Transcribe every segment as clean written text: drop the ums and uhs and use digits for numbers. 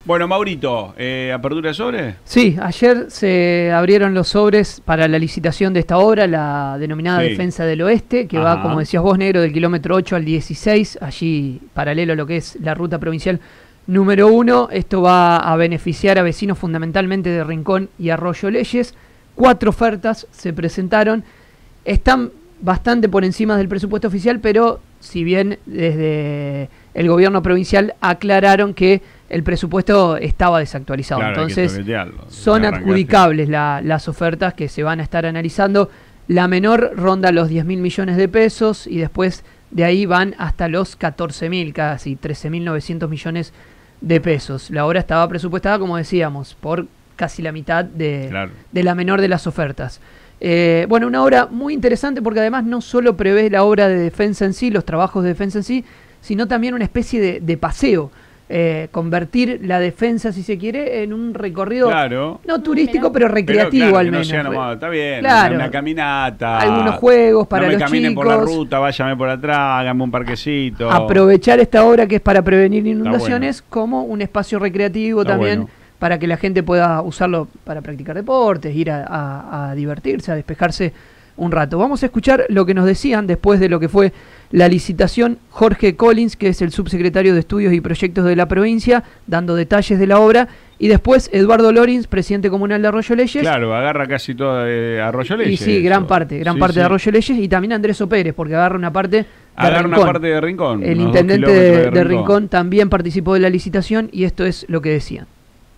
Bueno, Maurito, ¿apertura de sobres? Sí, ayer se abrieron los sobres para la licitación de esta obra, la denominada Defensa del Oeste, que va, como decías vos, Negro, del kilómetro 8 al 16, allí paralelo a lo que es la ruta provincial número 1. Esto va a beneficiar a vecinos fundamentalmente de Rincón y Arroyo Leyes. 4 ofertas se presentaron, están bastante por encima del presupuesto oficial, pero si bien desde el gobierno provincial aclararon que el presupuesto estaba desactualizado, claro, entonces son adjudicables las ofertas que se van a estar analizando. La menor ronda los 10.000 millones de pesos y después de ahí van hasta los 14.000, casi 13.900 millones de pesos. La obra estaba presupuestada, como decíamos, por casi la mitad de la menor de las ofertas. Bueno, una obra muy interesante porque además no solo prevé la obra de defensa en sí, los trabajos de defensa en sí, sino también una especie de paseo. Convertir la defensa, si se quiere, en un recorrido no turístico, pero recreativo, pero, al menos. No nomás, está bien, claro, una caminata. Algunos juegos para los chicos. No me caminen por la ruta, váyame por atrás, hágame un parquecito. Aprovechar esta obra que es para prevenir inundaciones como un espacio recreativo también, para que la gente pueda usarlo para practicar deportes, ir a divertirse, a despejarse un rato. Vamos a escuchar lo que nos decían después de lo que fue la licitación Jorge Collins, que es el subsecretario de Estudios y Proyectos de la provincia, dando detalles de la obra, y después Eduardo Lorins, presidente comunal de Arroyo Leyes. Claro, agarra casi toda Arroyo Leyes. Y sí, gran parte de Arroyo Leyes, y también Andrés Pérez, porque agarra una parte de Rincón. El intendente de Rincón también participó de la licitación, y esto es lo que decían.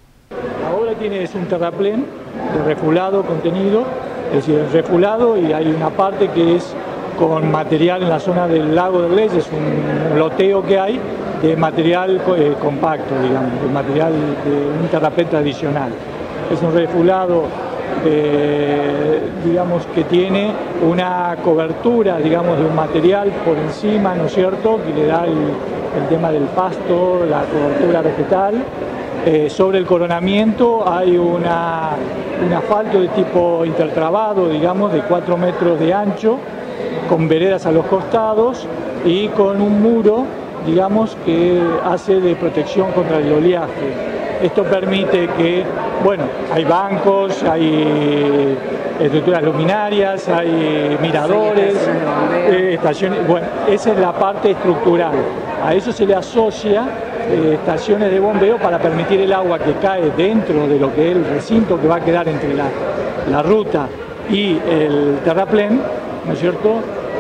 La obra es un terraplén de refulado contenido, es decir, el refulado, y hay una parte que es con material en la zona del lago de Leyes, un loteo que hay de material compacto, digamos, de material de un terraplén tradicional. Es un refulado, digamos, que tiene una cobertura, digamos, de un material por encima, ¿no es cierto?, que le da el tema del pasto, la cobertura vegetal. Sobre el coronamiento hay un asfalto de tipo intertrabado, digamos, de 4 metros de ancho, con veredas a los costados y con un muro, digamos, que hace de protección contra el oleaje. Esto permite que, bueno, hay bancos, hay estructuras luminarias, hay miradores, estaciones, bueno, esa es la parte estructural. A eso se le asocia estaciones de bombeo para permitir el agua que cae dentro de lo que es el recinto que va a quedar entre la ruta y el terraplén, ¿no es cierto?,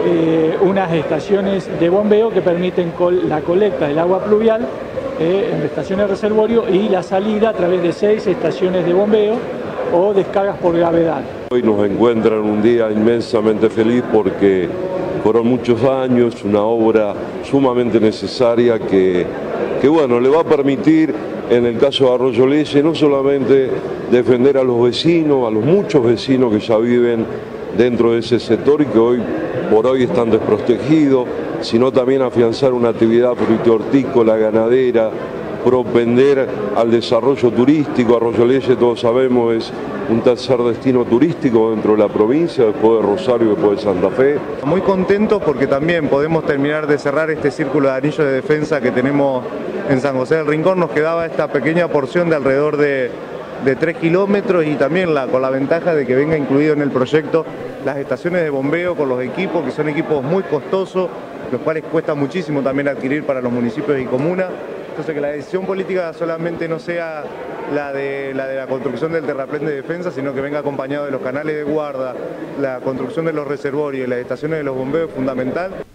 unas estaciones de bombeo que permiten la colecta del agua pluvial en estaciones de reservorio y la salida a través de 6 estaciones de bombeo o descargas por gravedad. Hoy nos encuentran un día inmensamente feliz porque fueron muchos años, una obra sumamente necesaria que bueno, le va a permitir, en el caso de Arroyo Leyes, no solamente defender a los vecinos, a los muchos vecinos que ya viven dentro de ese sector y que hoy por hoy están desprotegidos, sino también afianzar una actividad frutícola, ganadera, propender al desarrollo turístico. Arroyo Leyes, todos sabemos, es un tercer destino turístico dentro de la provincia, después de Rosario y después de Santa Fe. Muy contentos porque también podemos terminar de cerrar este círculo de anillo de defensa que tenemos en San José del Rincón. Nos quedaba esta pequeña porción de alrededor de 3 kilómetros y también con la ventaja de que venga incluido en el proyecto las estaciones de bombeo con los equipos, que son equipos muy costosos, los cuales cuesta muchísimo también adquirir para los municipios y comunas. Entonces, que la decisión política solamente no sea la de la construcción del terraplén de defensa, sino que venga acompañado de los canales de guarda, la construcción de los reservorios y las estaciones de los bombeos es fundamental.